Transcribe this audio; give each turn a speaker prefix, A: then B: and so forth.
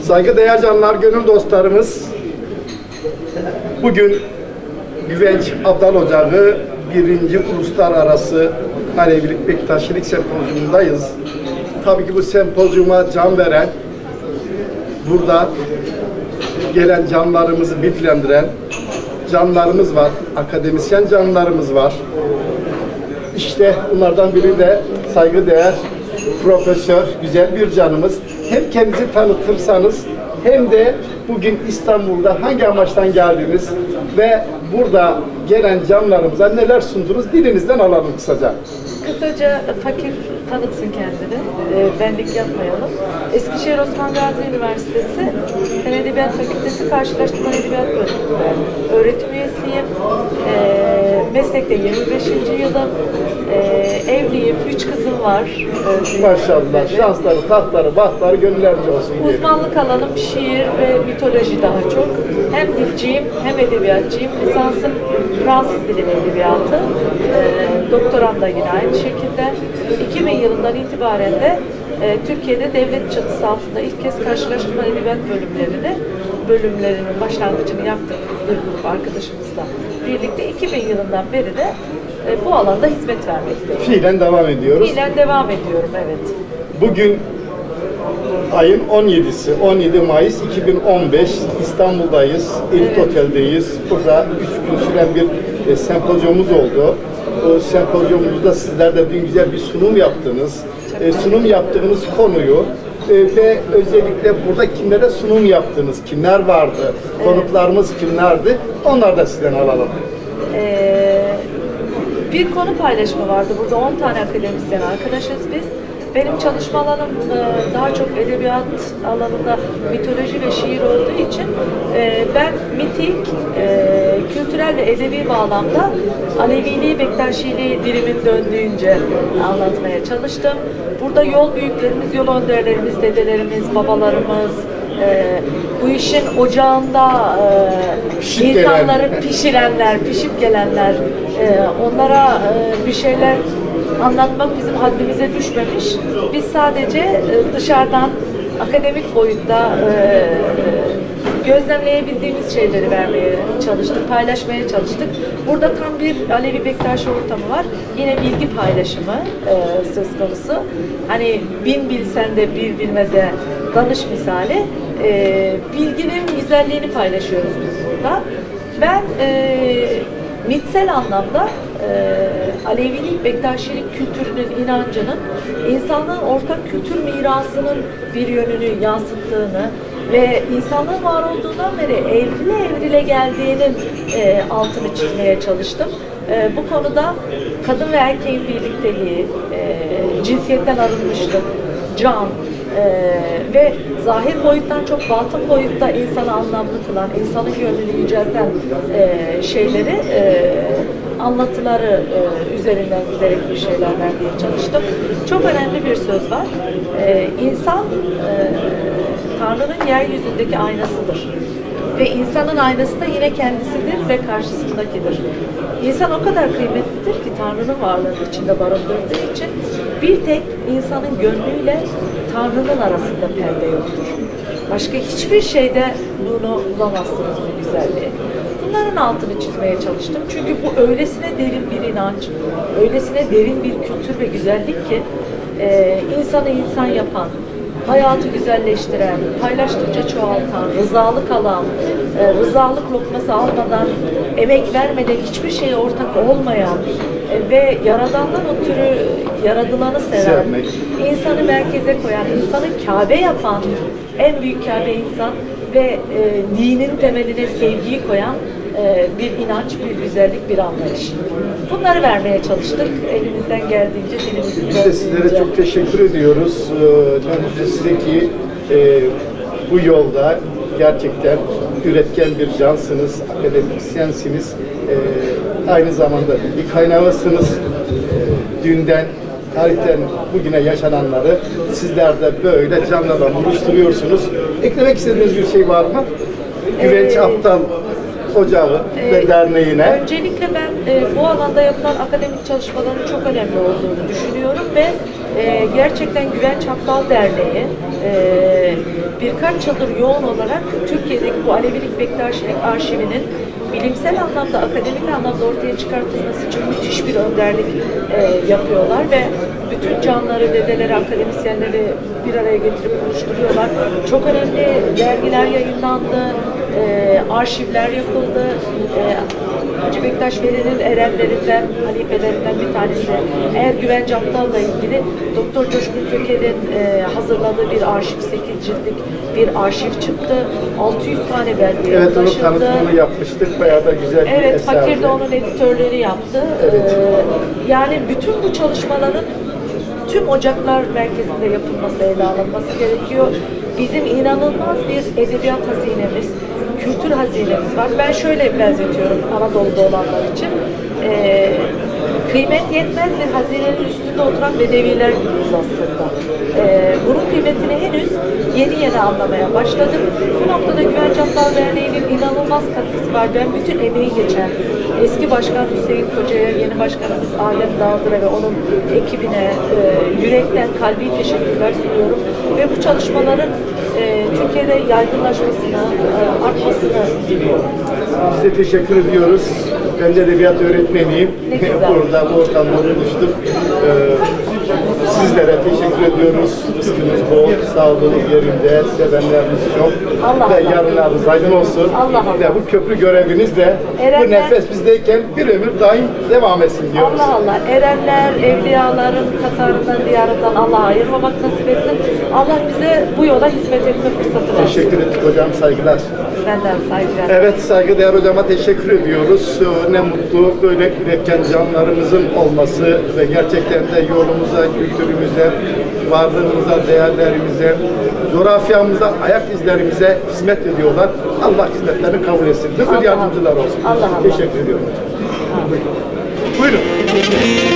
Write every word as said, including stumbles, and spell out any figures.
A: Saygıdeğer canlar, gönül dostlarımız, bugün Güvenç Abdal Ocağı birinci Uluslararası Alevilik Bektaşilik Sempozyumundayız. Tabii ki bu sempozyuma can veren, burada gelen canlarımızı bilgilendiren canlarımız var, akademisyen canlarımız var. İşte bunlardan biri de saygıdeğer profesör, güzel bir canımız. Hem kendinizi tanıtırsanız hem de bugün İstanbul'da hangi amaçtan geldiniz ve burada gelen canlarımıza neler sundunuz, dilinizden alalım kısaca.
B: Kısaca fakir tanıtsın kendini, e, benlik yapmayalım. Eskişehir Osman Gazi Üniversitesi Fen Edebiyat Fakültesi Karşılaştırma Edebiyat Bölümünde öğretim üyesiyim. E, meslekte yirmi beşinci yılım. E, evliyim, üç kızım var. E,
A: Maşallah, şansları, tahtları, bahtları gönüllerce olsun.
B: Uzmanlık alanım şiir ve mitoloji daha çok. Hem dilciyim hem edebiyatçıyım. Lisansım Fransız Dili ve Edebiyatı. E, doktoram da yine aynı şekilde. iki bin yılından itibaren de e, Türkiye'de devlet çatısı altında ilk kez karşılaştırma edebiyat bölümlerini bölümlerinin başlangıcını yaptık bir grup arkadaşımızla birlikte. iki bin yılından beri de e, bu alanda hizmet vermekteyim.
A: Fiilen devam ediyoruz.
B: Fiilen devam ediyorum, evet.
A: Bugün ayın on yedisi, on yedi Mayıs iki bin on beş, İstanbul'dayız, Elit
B: Evet.
A: Otel'deyiz. Burada üç gün süren bir e, sempozyumumuz oldu. O sempozyumumuzda sizler de bir güzel bir sunum yaptınız. E, sunum yaptığınız konuyu e, ve özellikle burada kimlere sunum yaptınız, kimler vardı, evet. Konuklarımız kimlerdi, onları da sizden alalım.
B: Ee, bir konu paylaşımı vardı. Burada on tane akademisyen arkadaşız biz. Benim çalışma alanım daha çok edebiyat alanında mitoloji ve şiir olduğu için ben mitik, kültürel ve edebi bağlamda Aleviliği, Bektaşiliği dilimin döndüğünce anlatmaya çalıştım. Burada yol büyüklerimiz, yol önderlerimiz, dedelerimiz, babalarımız, bu işin ocağında insanları pişirenler, pişip gelenler, onlara bir şeyler anlatmak bizim haddimize düşmemiş. Biz sadece dışarıdan akademik boyutta gözlemleyebildiğimiz şeyleri vermeye çalıştık, paylaşmaya çalıştık. Burada tam bir Alevi Bektaşi ortamı var. Yine bilgi paylaşımı söz konusu. Hani bin bilsen de bir bilmeze danış misali. Bilginin güzelliğini paylaşıyoruz biz burada. Ben mitsel anlamda e, Alevilik, Bektaşilik kültürünün, inancının insanlığın ortak kültür mirasının bir yönünü yansıttığını ve insanlığın var olduğundan beri evrile evrile geldiğinin e, altını çizmeye çalıştım. E, bu konuda kadın ve erkeğin birlikteliği, e, cinsiyetten arınmışlık, can, Ee, ve zahir boyuttan çok batın boyutta insanı anlamlı kılan, insanın gönlünü yücelten e, şeyleri, e, anlatıları e, üzerinden giderek bir şeyler vermeye çalıştım. Çok önemli bir söz var. E, insan e, Tanrı'nın yeryüzündeki aynasıdır. Ve insanın aynası da yine kendisidir ve karşısındakidir. İnsan o kadar kıymetlidir ki Tanrı'nın varlığının içinde barındırdığı için bir tek insanın gönlüyle Tanrı'nın arasında perde yoktur. Başka hiçbir şeyde bunu bulamazsınız, bu güzelliği. Bunların altını çizmeye çalıştım. Çünkü bu öylesine derin bir inanç, öylesine derin bir kültür ve güzellik ki e, insanı insan yapan, hayatı güzelleştiren, paylaştıkça çoğaltan, rızalık alan, e, rızalık lokması almadan, emek vermeden hiçbir şeye ortak olmayan e, ve Yaradan'dan ötürü yaradılanı seven, Sevmek. insanı merkeze koyan, insanı Kabe yapan, en büyük Kabe insan ve e, dinin temeline sevgiyi koyan e, bir inanç, bir güzellik, bir anlayış. Bunları vermeye çalıştık. Elimizden geldiğince, dilimizden
A: Biz de sizlere çok teşekkür ediyoruz. Ben de size ki e, bu yolda gerçekten üretken bir cansınız, akademisyensiniz. E, aynı zamanda bir kaynağısınız. E, dünden, tarihten bugüne yaşananları sizler de böyle canlıdan buluşturuyorsunuz. Eklemek istediğiniz bir şey var mı? Güvenç
B: ee,
A: Abdal Ocağı
B: ee,
A: ve Derneği'ne.
B: Öncelikle ben e, bu alanda yapılan akademik çalışmaların çok önemli olduğunu düşünüyorum ve e, gerçekten Güvenç Aptal Derneği e, birkaç yıldır yoğun olarak Türkiye'deki bu Alevilik Bektaşilik arşivinin bilimsel anlamda, akademik anlamda ortaya çıkartılması için müthiş bir önderlik e, yapıyorlar ve bütün canları, dedeleri, akademisyenleri bir araya getirip buluşturuyorlar. Çok önemli dergiler yayınlandı, e, arşivler yapıldı. E, Hacı Bektaş Veli'nin erenlerinden, halifelerinden bir tanesi. Eğer Güvenç Aptal'la ilgili Doktor Coşkun Köker'in e, hazırladığı bir arşiv, sekiz ciltlik bir arşiv çıktı. altı yüz tane belgeye
A: Evet,
B: ulaşıldı.
A: onu tanıtımını yapmıştık. Bayağı da güzel bir
B: Evet,
A: eserdi.
B: Fakir de onun editörlüğünü yaptı.
A: Evet.
B: Ee, yani bütün bu çalışmaların tüm ocaklar merkezinde yapılması, ele alınması gerekiyor. Bizim inanılmaz bir edebiyat hazinemiz, kültür hazinemiz var. Ben şöyle benzetiyorum Anadolu'da olanlar için. Ee, kıymet yetmez bir hazinenin üstünde oturan bedeviler gibiyiz aslında. Ee, bunun kıymetini henüz yeni yeni anlamaya başladım. Bu noktada Güvenç Aptal Derneği'nin inanılmaz katkısı var. Ben bütün emeği geçen eski başkan Hüseyin Koca'ya, yeni başkanımız Adem Dağdır'a ve onun ekibine e, yürekten kalbi teşekkürler sunuyorum. Ve bu çalışmaların e, Türkiye'de yaygınlaşmasını, e, artmasını diliyorum.
A: Biz de teşekkür ediyoruz. Ben de edebiyat öğretmeniyim.
B: Ne güzel.
A: Burada bu ortamda buluştuk. Ee, sizlere teşekkür ediyoruz. Rızkınız bol, sağlığınız yerinde, sevenleriniz çok.
B: Allah
A: ve
B: Allah.
A: yarınlarınız aydın olsun.
B: Allah Allah.
A: Ve bu köprü göreviniz de
B: Erenler-
A: bu nefes bizdeyken bir ömür daim devam etsin diyoruz.
B: Allah Allah, erenler, evliyaların katarından, diyarından Allah'a ayırmamak nasip etsin. Allah bize bu yola hizmet etme fırsatı versin.
A: Teşekkür ettik hocam, saygılar.
B: Benden saygılar.
A: Evet, saygıdeğer hocama teşekkür ediyoruz. Ne mutlu böyle üretken canlarımızın olması ve gerçekten de yolumuza, kültürümüze, varlığımıza, değerlerimize, coğrafyamıza, ayak izlerimize hizmet ediyorlar. Allah hizmetlerini kabul etsin. Bütün
B: Allah-
A: yardımcılar olsun.
B: Allah Allah.
A: Teşekkür ediyorum. Buyurun. Buyurun.